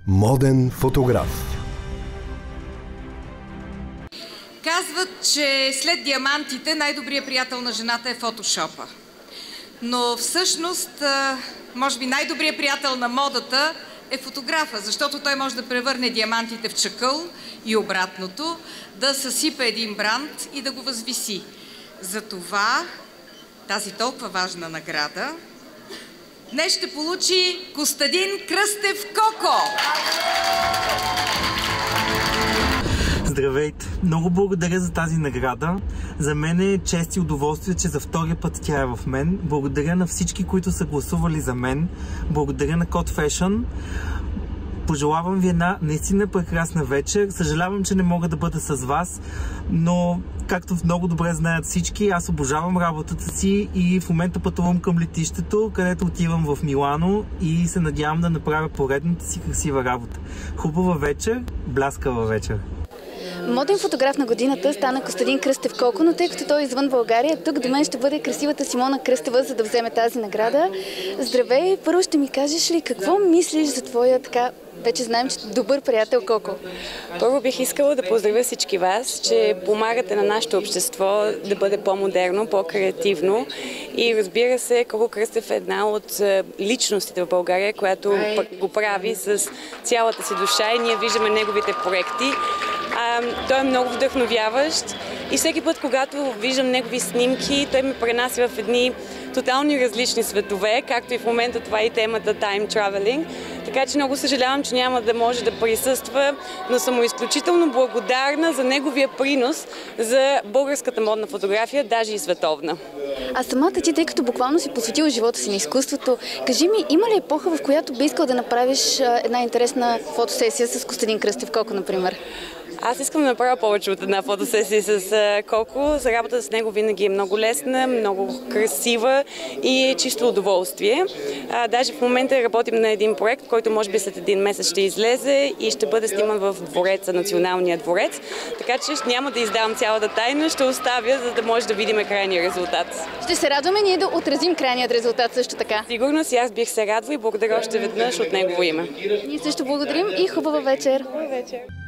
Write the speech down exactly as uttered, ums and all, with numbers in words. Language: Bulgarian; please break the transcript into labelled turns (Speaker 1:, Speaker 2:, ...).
Speaker 1: Моден фотограф.
Speaker 2: Казват, че след диамантите най-добрият приятел на жената е фотошопа. Но всъщност, може би най-добрият приятел на модата е фотографа, защото той може да превърне диамантите в чакъл и обратното, да съсипе един бранд и да го възвиси. Затова тази толкова важна награда днес ще получи Костадин Кръстев Коко.
Speaker 3: Здравейте! Много благодаря за тази награда. За мен е чест и удоволствие, че за втория път тя е в мен. Благодаря на всички, които са гласували за мен. Благодаря на Code Fashion. Пожелавам ви една наистина прекрасна вечер. Съжалявам, че не мога да бъда с вас, но както много добре знаят всички, аз обожавам работата си и в момента пътувам към летището, където отивам в Милано и се надявам да направя поредната си красива работа. Хубава вечер, бляскава вечер!
Speaker 4: Моден фотограф на годината стана Костадин Кръстев Коко, но тъй като той е извън България, тук до мен ще бъде красивата Симона Кръстева, за да вземе тази награда. Здравей! Първо ще ми кажеш ли какво мислиш за твоя така, вече знаем, че добър приятел Коко?
Speaker 5: Първо бих искала да поздравя всички вас, че помагате на нашето общество да бъде по-модерно, по-креативно и разбира се, Коко Кръстев е една от личностите в България, която го прави с цялата си душа и ние виждаме неговите проекти. А, той е много вдъхновяващ и всеки път, когато виждам негови снимки, той ме пренася в едни тотални различни светове, както и в момента това е и темата Time Traveling. Така че много съжалявам, че няма да може да присъства, но съм му изключително благодарна за неговия принос за българската модна фотография, даже и световна.
Speaker 4: А самата ти, тъй като буквално си посветила живота си на изкуството, кажи ми, има ли епоха, в която би искал да направиш една интересна фотосесия с Костадин Кръстев Коко, например?
Speaker 5: Аз искам да направя повече от една фотосесия с Коко. За работа с него винаги е много лесна, много красива и е чисто удоволствие. А, даже в момента работим на един проект, който може би след един месец ще излезе и ще бъде сниман в двореца, Националния дворец. Така че няма да издавам цялата тайна, ще оставя, за да може да видим крайния резултат.
Speaker 4: Ще се радваме ние да отразим крайният резултат също така.
Speaker 5: Сигурно си, аз бих се радвала и благодаря още веднъж от негово име.
Speaker 4: Ние също благодарим и хубава вечер.
Speaker 5: Хубава вечер.